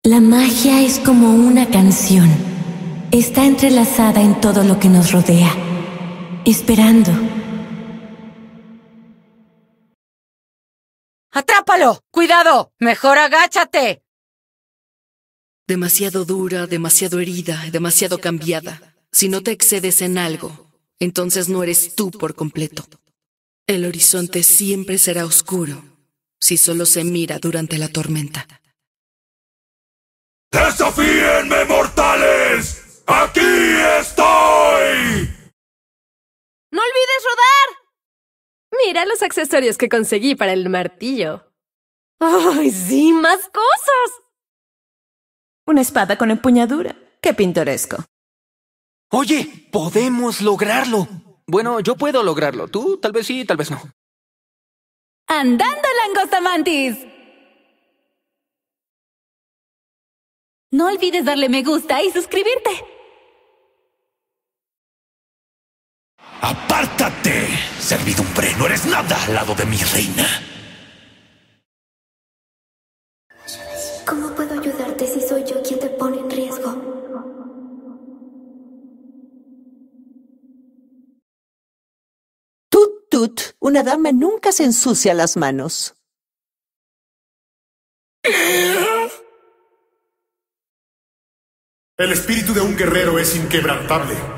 La magia es como una canción. Está entrelazada en todo lo que nos rodea, esperando. ¡Atrápalo! ¡Cuidado! ¡Mejor agáchate! Demasiado dura, demasiado herida, demasiado cambiada. Si no te excedes en algo, entonces no eres tú por completo. El horizonte siempre será oscuro si solo se mira durante la tormenta. ¡Desafíenme, mortales! ¡Aquí estoy! ¡No olvides rodar! Mira los accesorios que conseguí para el martillo. ¡Ay, sí! ¡Más cosas! Una espada con empuñadura. ¡Qué pintoresco! Oye, podemos lograrlo. Bueno, yo puedo lograrlo. Tú, tal vez sí, tal vez no. ¡Andando, langosta mantis! No olvides darle me gusta y suscribirte. ¡Apártate! Servidumbre, no eres nada al lado de mi reina. ¿Cómo puedo ayudarte si soy yo quien te pone en riesgo? Tut, tut, una dama nunca se ensucia las manos. El espíritu de un guerrero es inquebrantable.